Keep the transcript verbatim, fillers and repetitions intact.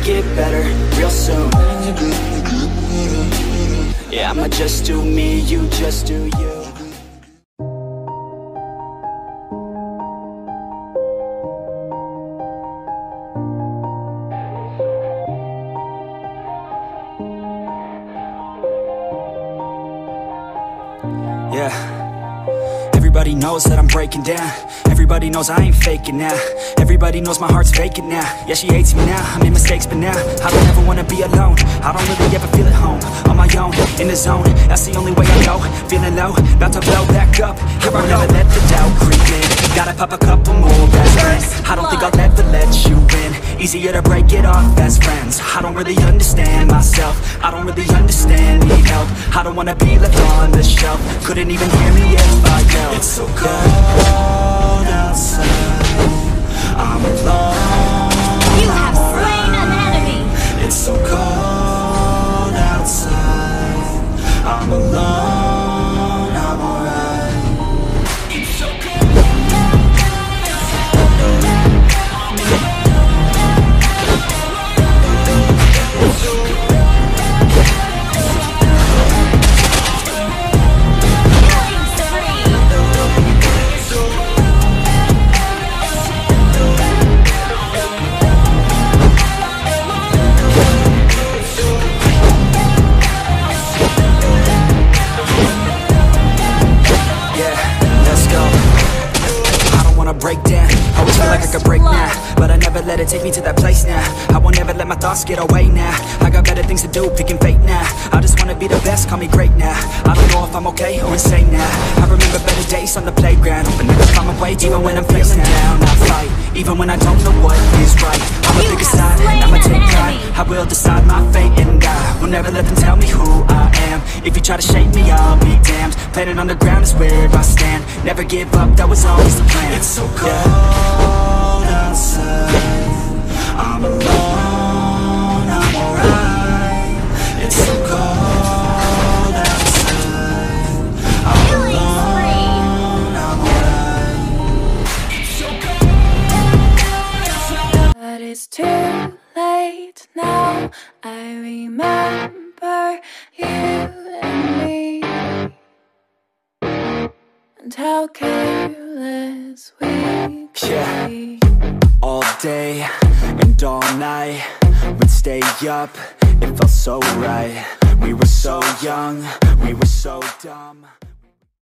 get better real soon. Yeah, I'ma just do me, you just do you. Yeah. Everybody knows that I'm breaking down. Everybody knows I ain't faking now. Everybody knows my heart's faking now. Yeah, she hates me now, I made mistakes but now I don't ever wanna be alone. I don't really ever feel at home. On my own, in the zone, that's the only way I know. Feeling low, about to blow back up. Here I never let the doubt creep in. Gotta pop a couple more best friends. I don't think I'll ever let you in. Easier to break it off best friends. I don't really understand myself. I don't really understand, need help. I don't wanna be left on the shelf. Couldn't even hear me if I yelled. It's so cold outside, I'm alone. You have slain an enemy. It's so cold outside, I'm alone, I'm alright. It's so cold break down. Always feel like I could break now, but I never let it take me to that place now. I won't ever let my thoughts get away now. I got better things to do, picking fate now. I just wanna be the best, call me great now. I don't know if I'm okay or insane now. I remember better days on the playground, hoping I can find my way even when I'm feeling down. I fight, even when I don't know what is right. I'ma pick a side, I'ma take pride. I will decide my fate and I will never let them tell me who I am. If you try to shape me, I'll be damned. Planet on the ground is where I stand. Never give up, that was always the plan. It's so cold outside, I'm alone, I'm alright. It's so cold outside, I'm alone, I'm alright. It's so cold. But it's too late now. I remember you and me, and how careless we could Yeah. be. All day and all night, we'd stay up, it felt so right. We were so young, we were so dumb.